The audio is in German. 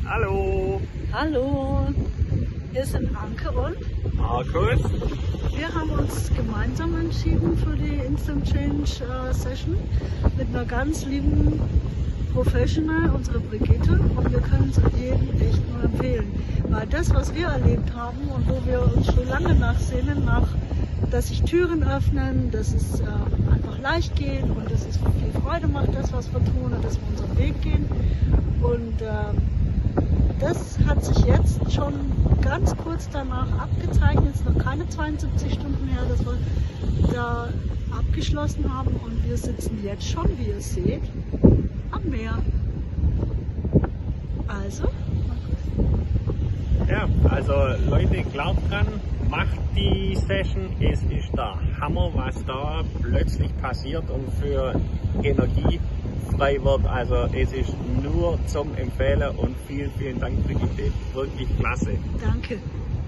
Hallo! Hallo, hier sind Anke und Markus. wir haben uns gemeinsam entschieden für die Instant Change Session mit einer ganz lieben Professional, unsere Brigitte, und wir können es jedem echt nur empfehlen. Weil das, was wir erlebt haben und wo wir uns so lange nachsehnen, dass sich Türen öffnen, dass es einfach leicht geht und dass es viel Freude macht, das, was wir tun und dass wir unseren Weg gehen. Und das hat sich jetzt schon ganz kurz danach abgezeichnet. Es ist noch keine 72 Stunden her, dass wir da abgeschlossen haben, und wir sitzen jetzt schon, wie ihr seht, am Meer. Also, Ja, also Leute, glaubt dran, macht die Session. Es ist der Hammer, was da plötzlich passiert und für Energie frei wird. Also es ist nur zum Empfehlen und vielen, vielen Dank, Brigitte. Wirklich klasse. danke.